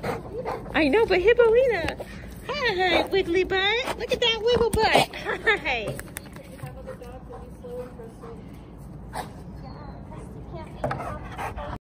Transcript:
I know, but Hippolita. Hi, wiggly butt. Look at that wiggle butt. Hi. If you have other dogs, they'll be slower for a slow